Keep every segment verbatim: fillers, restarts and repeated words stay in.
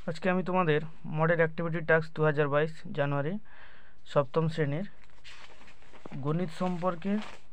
আজকে আমি তোমাদের মডেল অ্যাক্টিভিটি টাস্ক দু হাজার বাইশ জানুয়ারি সপ্তম শ্রেণীর গণিত সম্পর্কে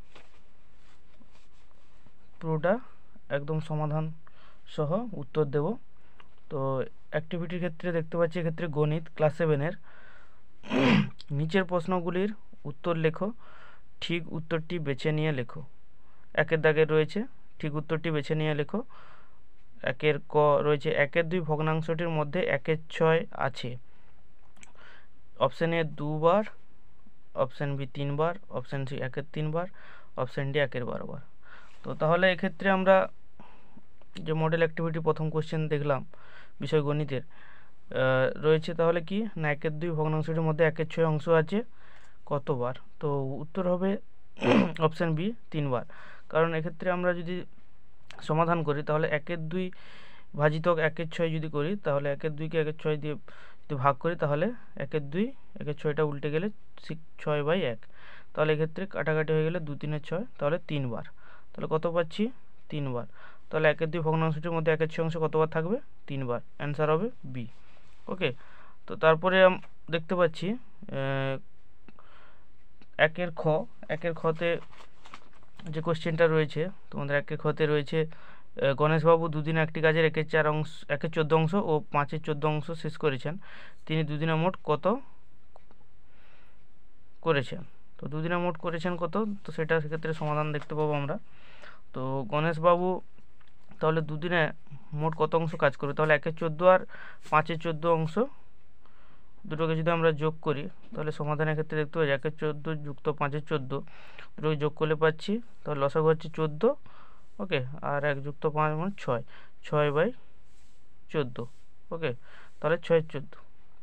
পুরোটা একদম সমাধান সহ উত্তর দেব। তো অ্যাক্টিভিটির ক্ষেত্রে দেখতে পাচ্ছি এক্ষেত্রে গণিত ক্লাস সেভেনের নিচের প্রশ্নগুলির উত্তর লেখো, ঠিক উত্তরটি বেছে নিয়ে লেখো। একের দাগে রয়েছে ঠিক উত্তরটি বেছে নিয়ে লেখো। একের ক রয়েছে একের দুই ভগ্নাংশটির মধ্যে একের ছয় আছে। অপশান এ দুবার, অপশান বি তিনবার, অপশান সি একের তিনবার, অপশান ডি একের বারবার। তো তাহলে এক্ষেত্রে আমরা যে মডেল অ্যাক্টিভিটি প্রথম কোশ্চেন দেখলাম বিষয় গণিতের রয়েছে, তাহলে কি না একের দুই ভগ্নাংশটির মধ্যে একের ছয় অংশ আছে কতবার? তো উত্তর হবে অপশান বি তিনবার। কারণ এক্ষেত্রে আমরা যদি সমাধান করি তাহলে একের দুই ভাজিতক একের ছয় যদি করি তাহলে একের দুইকে একের ছয় দিয়ে যদি ভাগ করি তাহলে একের দুই একের ছয়টা উল্টে গেলে ছয় বাই এক। তাহলে এক্ষেত্রে কাটাকাটি হয়ে গেলে দু তিনের ছয়, তাহলে তিনবার। তাহলে কত পাচ্ছি? তিনবার। তাহলে একের দুই ভগ্নাংশটির মধ্যে একের ছয় অংশ কতবার থাকবে? তিনবার। অ্যান্সার হবে বি। ওকে। তো তারপরে দেখতে পাচ্ছি একের খ একের খতে যে কোশ্চেনটা রয়েছে তোমাদের একের খতে রয়েছে গণেশবাবু দুদিনে একটি কাজের একের চার অংশ একের চোদ্দ অংশ ও পাঁচের চোদ্দ অংশ শেষ করেছেন। তিনি দুদিনে মোট কত করেছেন? তো দুদিনে মোট করেছেন কত? তো সেটা সেক্ষেত্রে সমাধান দেখতে পাবো আমরা। তো গণেশবাবু তাহলে দুদিনে মোট কত অংশ কাজ করবে? তাহলে একের চোদ্দ আর পাঁচের চোদ্দ অংশ দুটোকে যদি আমরা যোগ করি তাহলে সমাধানের ক্ষেত্রে দেখতে পাচ্ছি একের চোদ্দো যুক্ত পাঁচের চোদ্দো দুটোকে যোগ করলে পাচ্ছি তাহলে লসাগু হচ্ছে চোদ্দো। ওকে। আর এক যুক্ত পাঁচ মানে ছয়, ছয় বাই চোদ্দো। ওকে। তাহলে ছয় চোদ্দো,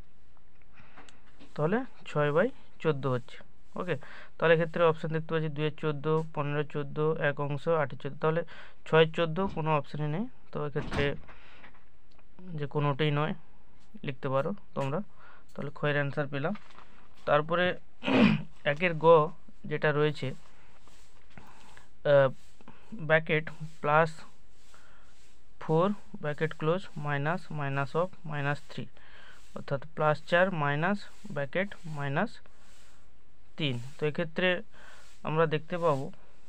তাহলে ছয় বাই চোদ্দো হচ্ছে। ওকে। তাহলে এক্ষেত্রে অপশান দেখতে পাচ্ছি দুইয়ের চোদ্দো, পনেরো চোদ্দো, এক অংশ, আটের চোদ্দো। তাহলে ছয় চোদ্দো কোনো অপশানই নেই। তো এক্ষেত্রে যে কোনোটাই নয় লিখতে পারো তোমরা। তাহলে ক্ষয়ের অ্যান্সার পেলাম। তারপরে একের গ যেটা রয়েছে bracket plus four bracket close minus minus of minus three, অর্থাৎ প্লাস চার মাইনাস ব্র্যাকেট মাইনাস তিন। তো এক্ষেত্রে আমরা দেখতে পাবো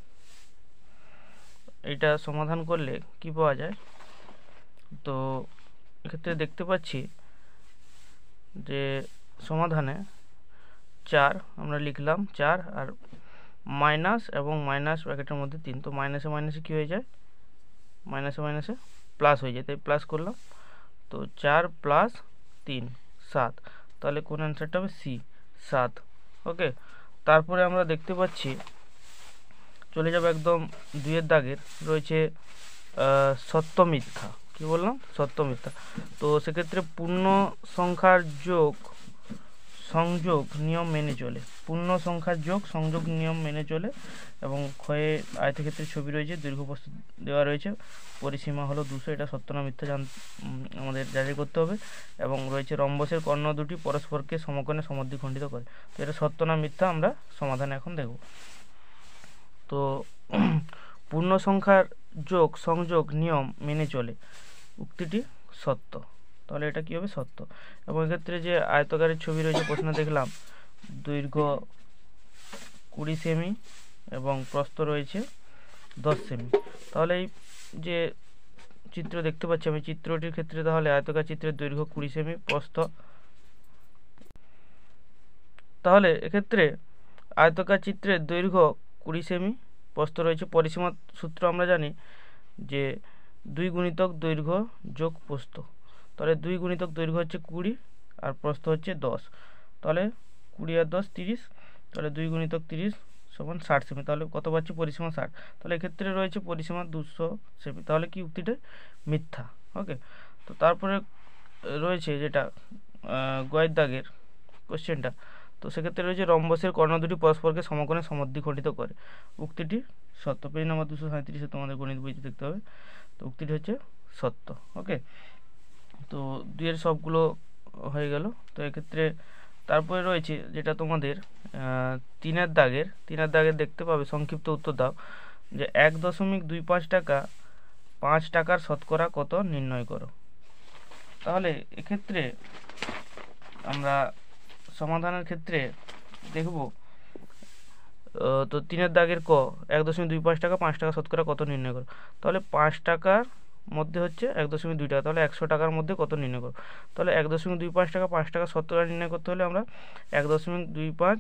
এটা সমাধান করলে কি পাওয়া যায়। তো এক্ষেত্রে দেখতে পাচ্ছি যে সমাধানে চার আমরা লিখলাম চার আর মাইনাস এবং মাইনাস ব্র্যাকেটের মধ্যে তিন। তো মাইনাসে মাইনাসে কী হয়ে যায়? মাইনাসে মাইনাসে প্লাস হয়ে যায়, তাই প্লাস করলাম। তো চার প্লাস তিন সাত। তাহলে কোন অ্যান্সারটা হবে? সি, সাত। ওকে। তারপরে আমরা দেখতে পাচ্ছি চলে যাবে একদম দুইয়ের দাগের রয়েছে সত্য মিথ্যা। কি বললাম? সত্য মিথ্যা। তো সেক্ষেত্রে পূর্ণ সংখ্যার যোগ সংযোগ নিয়ম মেনে চলে, পূর্ণ সংখ্যার যোগ সংযোগ নিয়ম মেনে চলে। এবং ক্ষয়ে আয়তক্ষেত্রের ছবি রয়েছে, দৈর্ঘ্যপ্রস্থ দেওয়া রয়েছে, পরিসীমা হলো দুশো। এটা সত্য না মিথ্যা জান আমাদের যাচাই করতে হবে। এবং রয়েছে রম্বসের কর্ণ দুটি পরস্পরকে সমকোণে সমদ্বিখণ্ডিত করে। তো এটা সত্য না মিথ্যা আমরা সমাধানে এখন দেখব। তো পূর্ণ সংখ্যার যোগ সংযোগ নিয়ম মেনে চলে উক্তিটি সত্য। তাহলে এটা কী হবে? সত্য। এবং এক্ষেত্রে যে আয়তকারের ছবি রয়েছে প্রশ্ন দেখলাম দৈর্ঘ্য কুড়ি সেমি এবং প্রস্থ রয়েছে দশ সেমি। তাহলে এই যে চিত্র দেখতে পাচ্ছি আমি চিত্রটির ক্ষেত্রে তাহলে আয়তকার চিত্রের দৈর্ঘ্য কুড়ি সেমি, প্রস্থ। তাহলে এক্ষেত্রে আয়তকার চিত্রের দৈর্ঘ্য কুড়ি সেমি, প্রস্থ রয়েছে। পরিসীমা সূত্র আমরা জানি যে দুই গুণিতক দৈর্ঘ্য যোগ প্রস্থ। তাহলে দুই গুণিতক দৈর্ঘ্য হচ্ছে কুড়ি আর প্রস্থ হচ্ছে দশ। তাহলে কুড়ি আর দশ তিরিশ। তাহলে দুই গুণিতক তিরিশ সমান ষাট সেমি। তাহলে কত পাচ্ছি? পরিসীমা ষাট। তাহলে এক্ষেত্রে রয়েছে পরিসীমা দুশো সেমি। তাহলে কি উক্তিটা মিথ্যা। ওকে। তো তারপরে রয়েছে যেটা গয়ের দাগের কোশ্চেনটা। তো সেক্ষেত্রে রয়েছে রম্বসের কর্ণ দুটি পরস্পরকে সমকোণে সমদ্বিখণ্ডিত করে, উক্তিটি সত্য। পেজ নাম্বার দুশো সাঁত্রিশে তোমাদের গণিত বইতে দেখতে হবে। তো উক্তিটি হচ্ছে সত্য। ওকে। তো দুইয়ের সবগুলো হয়ে গেল। তো এক্ষেত্রে তারপরে রয়েছে যেটা তোমাদের তিনের দাগের তিনের দাগের দেখতে পাবে সংক্ষিপ্ত উত্তর দাও যে এক দশমিক দুই পাঁচ টাকা পাঁচ টাকার শতকরা কত নির্ণয় করো। তাহলে এক্ষেত্রে আমরা সমাধানের ক্ষেত্রে দেখব, তো তিনের দাগের ক এক দশমিক দুই পাঁচ টাকা পাঁচ টাকা শতকরা কত নির্ণয় করো। তাহলে পাঁচ টাকার মধ্যে হচ্ছে এক দশমিক দুই টাকা, তাহলে একশো টাকার মধ্যে কত নির্ণয় করো। তাহলে এক দশমিক দুই পাঁচ টাকা পাঁচ টাকা শতকরা নির্ণয় করতে হলে আমরা এক দশমিক দুই পাঁচ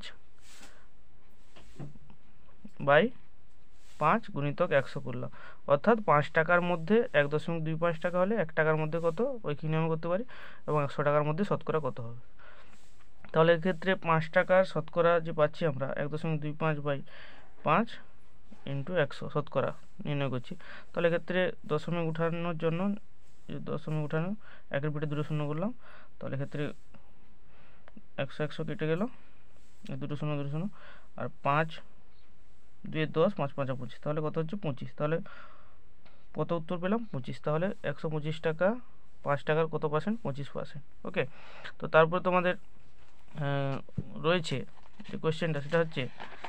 বাই পাঁচ গুণিতক একশো করলাম, অর্থাৎ পাঁচ টাকার মধ্যে এক দশমিক দুই পাঁচ টাকা হলে এক টাকার মধ্যে কত ওইখানে নিয়মে করতে পারি, এবং একশো টাকার মধ্যে শতকরা কত হবে। তাহলে এক্ষেত্রে পাঁচ টাকার শতকরা যে পাচ্ছি আমরা এক দশমিক দুই পাঁচ বাই পাঁচ ইন্টু একশো শতকরা নির্ণয় করছি। তাহলে এক্ষেত্রে দশমিক উঠানোর জন্য দশমিক উঠানো একের পিঠে দুটো শূন্য করলাম, তাহলে এক্ষেত্রে একশো একশো কেটে গেল, দুটো শূন্য দুটো শূন্য, আর পাঁচ দুই দশ পাঁচ পাঁচা পঁচিশ, তাহলে কত হচ্ছে পঁচিশ। তাহলে কত উত্তর পেলাম পঁচিশ। তাহলে একশো পঁচিশ টাকা পাঁচ টাকার কত পার্সেন্ট, পঁচিশ পার্সেন্ট। ওকে, তো তারপর তোমাদের রয়েছে যে কোয়েশ্চেনটা, সেটা হচ্ছে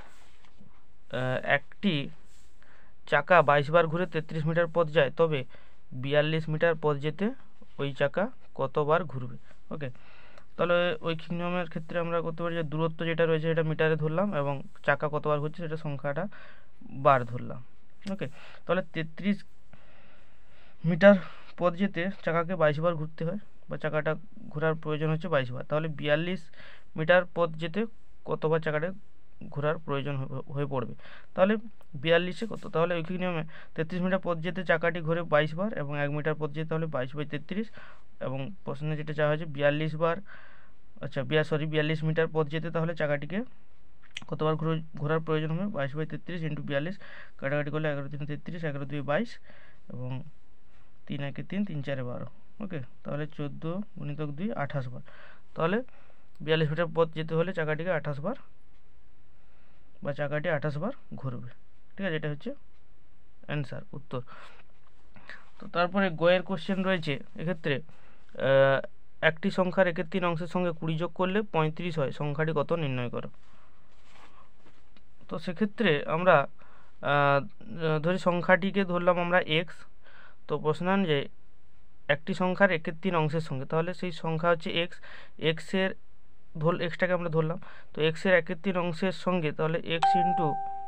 একটি চাকা বাইশ বার ঘুরে তেত্রিশ মিটার পথ যায়, তবে বিয়াল্লিশ মিটার পথ যেতে ওই চাকা কতবার ঘুরবে। ওকে, তাহলে ঐকিক নিয়মের ক্ষেত্রে আমরা করতে পারি যে দূরত্ব যেটা রয়েছে সেটা মিটারে ধরলাম, এবং চাকা কতবার ঘুরছে সেটা সংখ্যাটা বার ধরলাম। ওকে, তাহলে তেত্রিশ মিটার পথ যেতে চাকাকে বাইশ বার ঘুরতে হয়, বা চাকাটা ঘোরার প্রয়োজন হচ্ছে বাইশ বার। তাহলে বিয়াল্লিশ মিটার পথ যেতে কতবার চাকাটা ঘোরার প্রয়োজন হয়ে পড়বে। তাহলে বিয়াল্লিশে কত, তাহলে ঐকিক নিয়মে তেত্রিশ মিটার পথ যেতে চাকাটি ঘুরে বাইশ বার, এবং এক মিটার পথ যেতে হলে বাইশ বাই তেত্রিশ, এবং প্রশ্নে যেটা চাওয়া হয়েছে বিয়াল্লিশ বার আচ্ছা বিয়া সরি বিয়াল্লিশ মিটার পথ যেতে তাহলে চাকাটিকে কতবার ঘোরার প্রয়োজন হবে, বাইশ বাই তেত্রিশ ইন্টু বিয়াল্লিশ, কাটাকাটি করলে এগারো তিন তেত্রিশ, এগারো দুই বাইশ, এবং তিন একে তিন, তিন চারে বারো। ওকে, তাহলে চোদ্দো গুণিতক দুই আঠাশ বার। তাহলে বিয়াল্লিশ মিটার পথ যেতে হলে চাকাটিকে আঠাশ বার বা চাকাটি আঠাশ বার ঘুরবে। ঠিক আছে, এটা হচ্ছে অ্যান্সার, উত্তর। তো তারপরে গয়ের কোশ্চেন রয়েছে, এক্ষেত্রে একটি সংখ্যার একের তিন অংশের সঙ্গে কুড়ি যোগ করলে পঁয়ত্রিশ হয়, সংখ্যাটি কত নির্ণয় করো। তো সেক্ষেত্রে আমরা ধরি সংখ্যাটিকে ধরলাম আমরা এক্স। তো প্রশ্ন যে একটি সংখ্যার একের তিন অংশের সঙ্গে, তাহলে সেই সংখ্যা হচ্ছে এক্স, এক্সের ধর এক্সটাকে আমরা ধরলাম, তো এক্সের একের তিন অংশের সঙ্গে তাহলে x into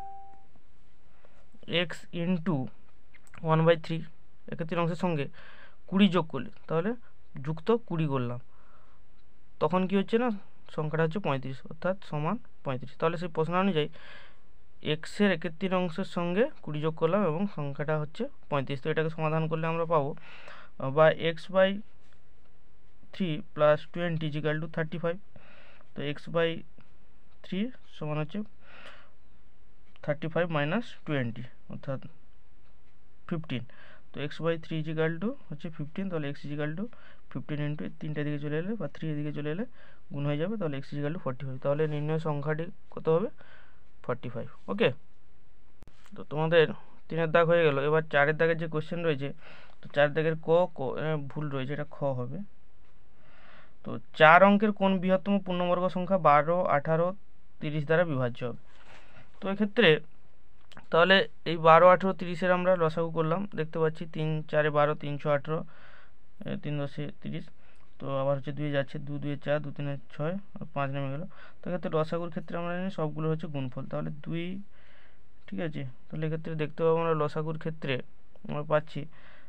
x into one by three একের তিন অংশের সঙ্গে কুড়ি যোগ করলে, তাহলে যুক্ত কুড়ি করলাম, তখন কি হচ্ছে না সংখ্যাটা হচ্ছে পঁয়ত্রিশ, অর্থাৎ সমান পঁয়ত্রিশ। তাহলে সেই প্রশ্ন অনুযায়ী এক্সের একের তিন অংশের সঙ্গে কুড়ি যোগ করলাম এবং সংখ্যাটা হচ্ছে পঁয়ত্রিশ। তো এটাকে সমাধান করলে আমরা পাবো বা x by three plus twenty equal to thirty five. তো এক্স বাই থ্রি সমান হচ্ছে থার্টি ফাইভ মাইনাস টোয়েন্টি, অর্থাৎ ফিফটিন। তো x by three equal to হচ্ছে ফিফটিন, তাহলে x equal to fifteen into তিনটে দিকে চলে এলে বা থ্রি এদিকে চলে এলে গুণ হয়ে যাবে, তাহলে x equal to forty five. তাহলে নির্ণয় সংখ্যাটি কত হবে, ফর্টি ফাইভ। ওকে, তো তোমাদের তিনের দাগ হয়ে গেল। এবার চারের দাগের যে কোশ্চেন রয়েছে, তো চার দাগের ক ভুল রয়েছে, এটা খ হবে। তো চার অঙ্কের কোন বৃহত্তম পূর্ণবর্গ সংখ্যা বারো আঠারো তিরিশ দ্বারা বিভাজ্য হবে। তো এক্ষেত্রে তাহলে এই বারো আঠেরো তিরিশের আমরা লসাগু করলাম, দেখতে পাচ্ছি তিন চারে বারো, তিনশো আঠেরো, তিন দশে তিরিশ, তো আবার হচ্ছে দুই যাচ্ছে, দু দুয়ে চার, দু তিনে ছয়, পাঁচ নেমে গেল। তো এক্ষেত্রে লসাগুর ক্ষেত্রে আমরা জানি সবগুলো হচ্ছে গুণফল, তাহলে দুই, ঠিক আছে। তাহলে এক্ষেত্রে দেখতে পাবো আমরা লসাগুর ক্ষেত্রে আমরা পাচ্ছি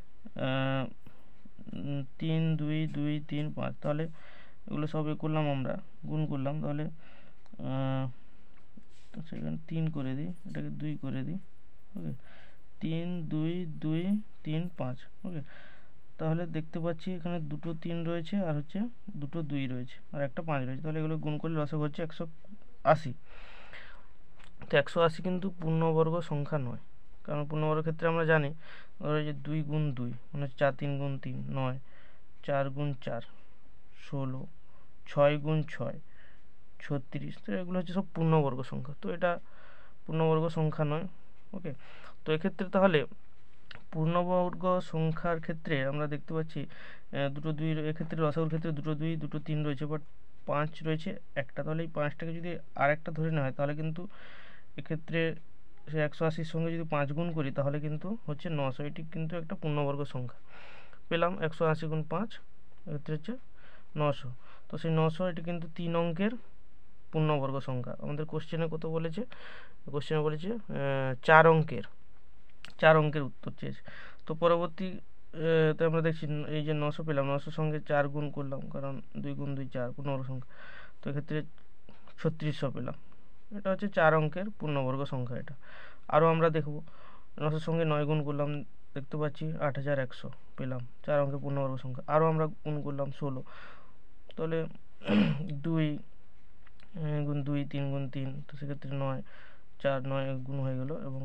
তিন দুই দুই তিন পাঁচ, তাহলে এগুলো সব এ করলাম আমরা গুণ করলাম, তাহলে সেখানে তিন করে দিই, এটাকে দুই করে দিই। ওকে, তিন দুই দুই তিন পাঁচ। ওকে, তাহলে দেখতে পাচ্ছি এখানে দুটো তিন রয়েছে আর হচ্ছে দুটো দুই রয়েছে আর একটা পাঁচ রয়েছে, তাহলে এগুলো গুণ করলে লসাগু হচ্ছে একশো আশি। তো একশো আশি কিন্তু পূর্ণবর্গ সংখ্যা নয়, কারণ পূর্ণবর্গের ক্ষেত্রে আমরা জানি ধরো যে দুই গুণ দুই মানে চার, তিন গুণ তিন নয়, চার গুণ চার ষোলো, ছয় গুণ ছয় ছত্রিশ। তো এগুলো হচ্ছে সব পূর্ণবর্গ সংখ্যা, তো এটা পূর্ণবর্গ সংখ্যা নয়। ওকে, তো এক্ষেত্রে তাহলে পূর্ণবর্গ সংখ্যার ক্ষেত্রে আমরা দেখতে পাচ্ছি দুটো দুই, এক্ষেত্রে লসাগুর ক্ষেত্রে দুটো দুই দুটো তিন রয়েছে, বাট পাঁচ রয়েছে একটা, তাহলে এই পাঁচটাকে যদি আর একটা ধরে নেওয়া হয় তাহলে কিন্তু এক্ষেত্রে সে একশো আশির সঙ্গে যদি পাঁচ গুণ করি তাহলে কিন্তু হচ্ছে নশো, এটি কিন্তু একটা পূর্ণবর্গ সংখ্যা পেলাম। একশো আশি গুণ পাঁচ এক্ষেত্রে হচ্ছে নশো। তো সেই নশো এটি কিন্তু তিন অঙ্কের পূর্ণবর্গ সংখ্যা। আমাদের কোশ্চেনে কত বলেছে, কোশ্চেনে বলেছে চার অঙ্কের চার অঙ্কের উত্তর চেয়েছে। তো পরবর্তী তো আমরা দেখছি এই যে নশো পেলাম, নশোর সঙ্গে চার গুণ করলাম, কারণ দুই গুণ দুই চার পূর্ণবর্গ সংখ্যা। তো এক্ষেত্রে ছত্রিশশো পেলাম। এটা হচ্ছে চার অঙ্কের পূর্ণবর্গ সংখ্যা। এটা আরও আমরা দেখব, নশোর সঙ্গে নয় গুণ করলাম, দেখতে পাচ্ছি আট হাজার একশো পেলাম, চার অঙ্কের পূর্ণবর্গ সংখ্যা। আরও আমরা গুণ করলাম ষোলো, তাহলে দুই গুণ দুই, তিন গুণ তিন, তো সেক্ষেত্রে নয়, চার নয় গুণ হয়ে গেল, এবং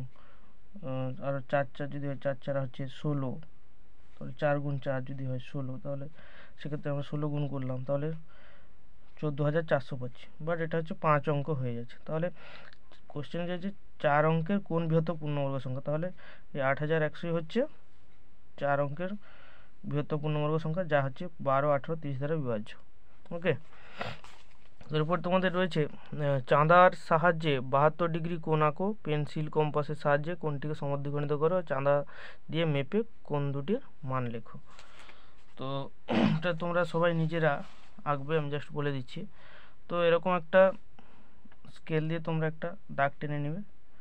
আরও চার চার যদি হয়, চার চার হচ্ছে ষোলো, তাহলে চার গুণ চার যদি হয় ষোলো, তাহলে সেক্ষেত্রে আমরা ষোলো গুণ করলাম, তাহলে চোদ্দো হাজার চারশো পাচ্ছি। বাট এটা হচ্ছে পাঁচ অঙ্ক হয়ে যাচ্ছে। তাহলে কোশ্চেন যে চার অঙ্কের কোন বৃহত্তম পূর্ণবর্গ সংখ্যা, তাহলে এই আট হাজার একশোই হচ্ছে চার অঙ্কের বৃহত্তম পূর্ণবর্গ সংখ্যা, যা হচ্ছে বারো, আঠেরো, তিরিশ দ্বারা বিভাজ্য। ওকে, এরপর তোমাদের রয়েছে চাঁদার সাহায্যে বাহাত্তর ডিগ্রি কোণ আঁকো, পেন্সিল কম্পাসের সাহায্যে কোণটিকে সমদ্বিখণ্ডিত করো, চাঁদা দিয়ে মেপে কোণ দুটির মান লেখো। তো এটা তোমরা সবাই নিজেরা আঁকবে, আমি জাস্ট বলে দিচ্ছি। তো এরকম একটা স্কেল দিয়ে তোমরা একটা দাগ টেনে নেবে।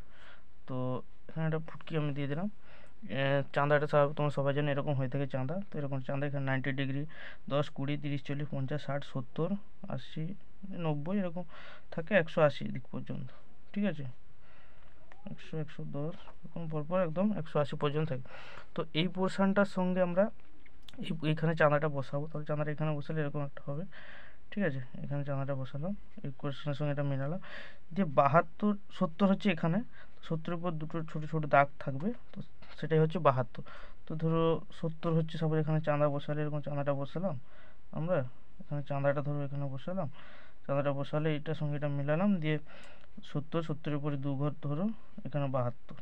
তো এখানে একটা ফুটকি আমি দিয়ে দিলাম। চাঁদাটা তোমরা সবাই জানো এরকম হয়ে থাকে চাঁদা। তো এরকম চাঁদা এখানে নাইনটি ডিগ্রি, দশ, কুড়ি, তিরিশ, চল্লিশ, পঞ্চাশ, ষাট, সত্তর, আশি, নব্বই এরকম থাকে, একশো আশি দিক পর্যন্ত। ঠিক আছে, একশো, একশো দশ এরকম পরপর একদম একশো আশি পর্যন্ত থাকে। তো এই পোর্শনটার সঙ্গে আমরা এই এইখানে চাঁদাটা বসাবো। তাহলে চাঁদাটা এখানে বসালে এরকম একটা হবে। ঠিক আছে, এখানে চাঁদাটা বসালাম, এই কোশ্চেনের সঙ্গে এটা মেলালাম। যে বাহাত্তর, সত্তর হচ্ছে এখানে, সত্তরের উপর দুটো ছোটো ছোটো দাগ থাকবে, তো সেটাই হচ্ছে বাহাত্তর। তো ধরো সত্তর হচ্ছে, সবাই এখানে চাঁদা বসালে এরকম চাঁদাটা বসালাম আমরা, এখানে চাঁদাটা ধরো এখানে বসালাম, চাঁদাটা বসালে এটার সঙ্গে এটা মেলালাম, দিয়ে সত্তর, সত্তরের উপরে দু ঘর ধরো এখানে বাহাত্তর,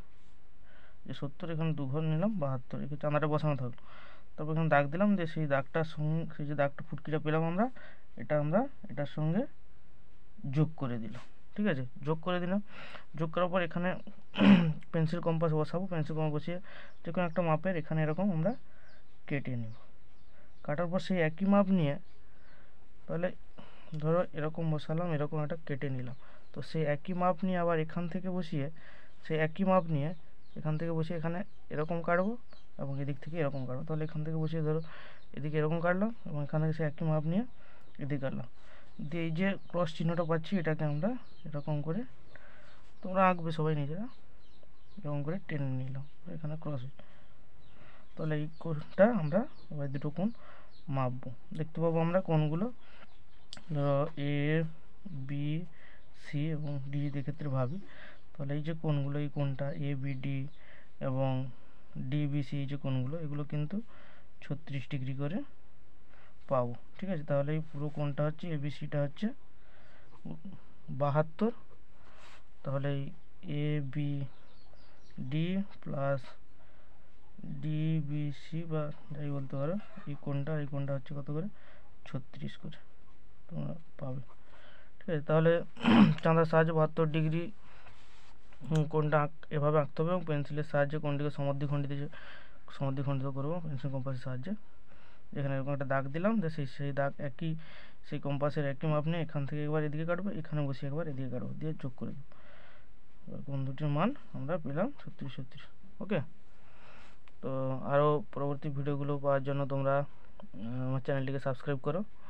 যে সত্তর এখানে দু ঘর নিলাম বাহাত্তর, এখানে চাঁদাটা বসানো থাকলো। তারপর এখানে দাগ দিলাম, দিয়ে সেই দাগটার সঙ্গে সেই যে দাগটা ফুটকিটা পেলাম আমরা, এটা আমরা এটার সঙ্গে যোগ করে দিলাম। ঠিক আছে, যোগ করে দিলাম। যোগ করার পর এখানে পেন্সিল কম্পাস বসাবো, পেন্সিল কম্পাস বসিয়ে যে কোনো একটা মাপের এখানে এরকম আমরা কেটে নেব। কাটার পর সেই একই মাপ নিয়ে, তাহলে ধরো এরকম বসালাম, এরকম একটা কেটে নিলাম। তো সেই একই মাপ নিয়ে আবার এখান থেকে বসিয়ে, সেই একই মাপ নিয়ে এখান থেকে বসিয়ে এখানে এরকম কাটবো, এবং এদিক থেকে এরকম কাটবো। তাহলে এখান থেকে বসিয়ে ধরো এদিকে এরকম কাটলাম, এবং এখান থেকে সেই একই মাপ নিয়ে এদিকে কাটলাম, দিয়ে এই যে ক্রস চিহ্নটা পাচ্ছি এটাকে আমরা এরকম করে, তোমরা আঁকবে সবাই নিজেরা, এরকম করে টেনে নিলাম, এখানে ক্রস। তাহলে এই কোণটা আমরা এবার দুটো কোণ মাপবো, দেখতে পাবো আমরা কোণগুলো, ধরো এ, বি, সি এবং ডি যদি ক্ষেত্রে ভাবি, তাহলে এই যে কোণগুলো, এই কোণটা এ, বি, ডি এবং ডি, বি, সি, এই যে কোণগুলো, এগুলো কিন্তু ছত্রিশ ডিগ্রি করে পাবো। ঠিক আছে, তাহলে এই পুরো কোণটা হচ্ছে এ, বি, সিটা হচ্ছে বাহাত্তর। তাহলে এই A, B, D plus D, B, C বা যাই বলতে পারো, এই কোণটা এই কোণটা হচ্ছে কত করে, ছত্রিশ করে তোমরা পাবে। ঠিক আছে, তাহলে চাঁদার সাহায্যে বাহাত্তর ডিগ্রি কোণটা এভাবে আঁকতে হবে, এবং পেন্সিলের সাহায্যে কোণটিকে সমদ্বিখণ্ডিত সমদ্বিখণ্ডিত করবো পেন্সিল কম্পাসের সাহায্যে। এখানে এরকম একটা দাগ দিলাম, যে সেই সেই দাগ একই, সেই কম্পাসের একই মাপ নিয়ে এখান থেকে একবার এদিকে কাটবো, এখানে বসে একবার এদিকে কাটবো, দিয়ে যোগ করে দেবো। কোণ দুটির মান আমরা পেলাম ছত্রিশ ছত্রিশ। ওকে, তো আরও পরবর্তী ভিডিওগুলো পাওয়ার জন্য তোমরা আমার চ্যানেলটিকে সাবস্ক্রাইব করো।